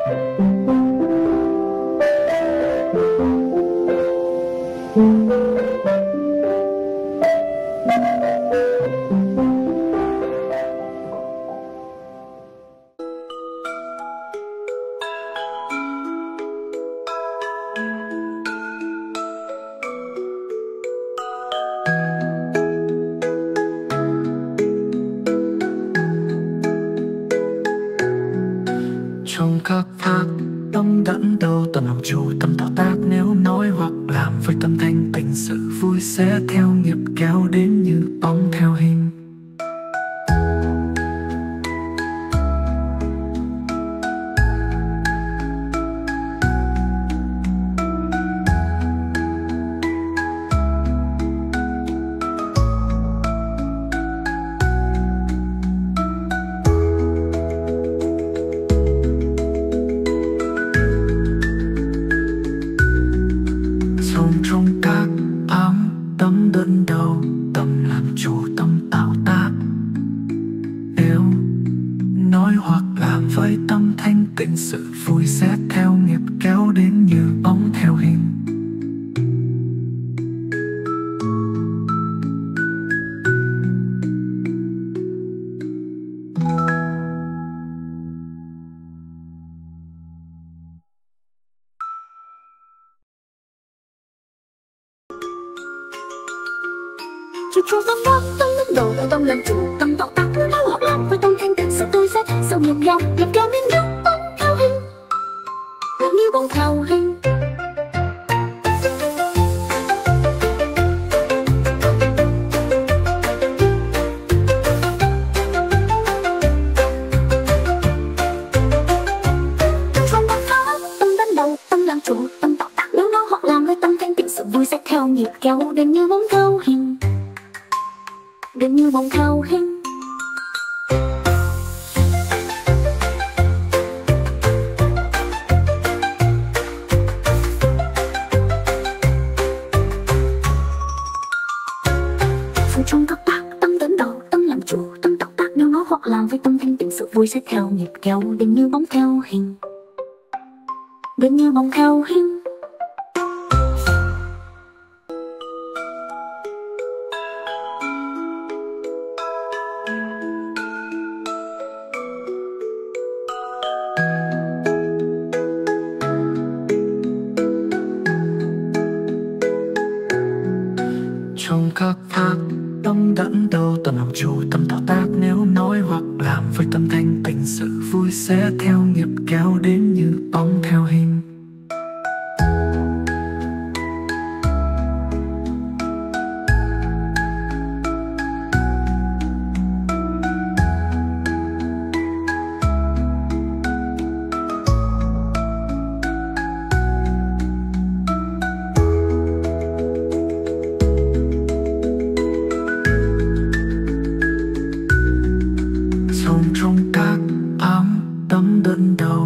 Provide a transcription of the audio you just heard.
Trong các thác tâm đẫn đâu tâm làm chủ tâm tạo tác, nếu nói hoặc làm với tâm thanh tịnh, sự vui sẽ theo nghiệp kéo đến như bóng theo hình. Trong các ám tâm đẫn đầu tâm làm chủ tâm tạo tác, nếu nói hoặc làm với tâm thanh tịnh, sự vui sẽ theo nghiệp kéo đến như bóng theo hình. Trong tâm pháp tâm đến đầu tâm làm chủ tâm tạo tác, nếu họ làm với tâm thanh tịnh, sự tôi sẽ sau nghiệp kéo đến như bóng theo hình, gần như bóng theo hình. Trong tâm pháp tâm đến đầu tâm làm chủ tâm tạo tác, nếu họ làm với tâm thanh tịnh, sự vui sẽ theo nghiệp kéo đến như bóng theo hình, đến như bóng theo hình. Phụ trong các tác tâm đến đầu tâm làm chủ tâm tạo tác, nếu nói hoặc làm với tâm thanh tịnh, sự vui sẽ theo nghiệp kéo đến như bóng theo hình, đến như bóng theo hình. Trong các pháp tâm đẫn đầu tâm làm chủ tâm tạo tác, nếu nói hoặc làm với tâm thanh tịnh, sự vui sẽ theo nghiệp kéo đến như bóng theo hình. Trong các ám tâm đẫn đầu